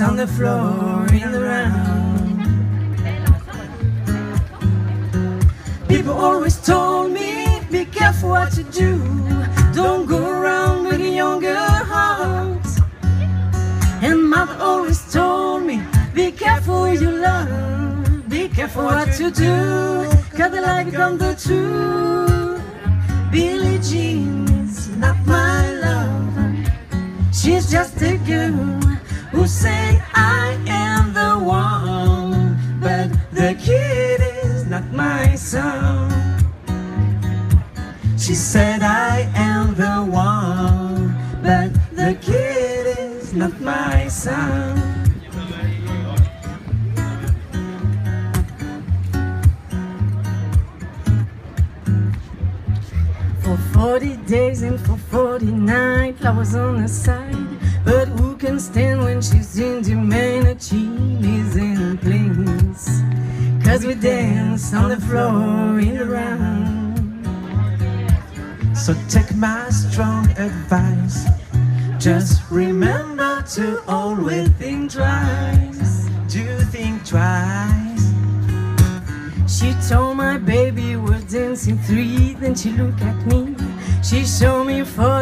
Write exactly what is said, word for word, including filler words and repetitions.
dance on the floor in the round. People always told me, be careful what you do. Don't go around with a younger heart. And mother always told me, be careful who you love. Be careful what you do, cause the lie become the truth. Billie Jean is not my love. She's just a girl who said I am the one. But the kid is not my son. She said I am the one, but the kid is not my son. For forty days and for forty nights I was on her side. But who can stand when she's in demand and she is in place? Cause we dance on the floor in the round. So take my strong advice. Just remember to always think twice. Do think twice. She told my baby we're dancing three. Then she looked at me. She showed me four.